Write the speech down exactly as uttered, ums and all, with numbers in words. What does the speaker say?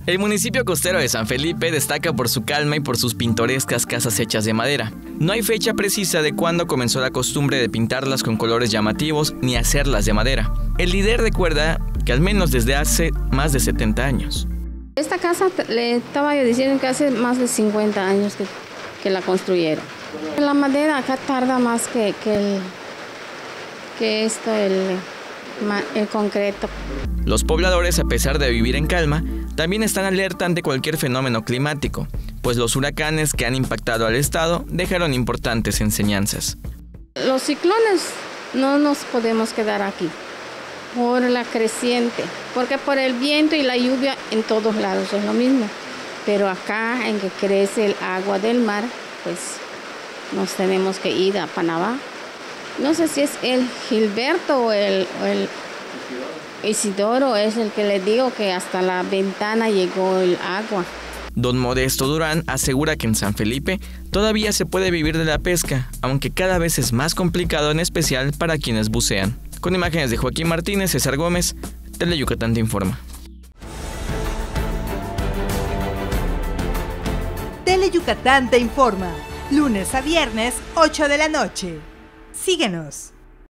El municipio costero de San Felipe destaca por su calma y por sus pintorescas casas hechas de madera. No hay fecha precisa de cuándo comenzó la costumbre de pintarlas con colores llamativos ni hacerlas de madera. El líder recuerda que al menos desde hace más de setenta años. Esta casa, le estaba yo diciendo que hace más de cincuenta años que, que la construyeron. La madera acá tarda más que, que, el, que esto, el, el concreto. Los pobladores, a pesar de vivir en calma, también están alerta ante cualquier fenómeno climático, pues los huracanes que han impactado al estado dejaron importantes enseñanzas. Los ciclones no nos podemos quedar aquí por la creciente, porque por el viento y la lluvia en todos lados es lo mismo, pero acá en que crece el agua del mar, pues nos tenemos que ir a Panamá. No sé si es el Gilberto o el, o el Isidoro, es el que le digo que hasta la ventana llegó el agua. Don Modesto Durán asegura que en San Felipe todavía se puede vivir de la pesca, aunque cada vez es más complicado, en especial para quienes bucean. Con imágenes de Joaquín Martínez, César Gómez, Tele Yucatán te informa. Tele Yucatán te informa, lunes a viernes, ocho de la noche. Síguenos.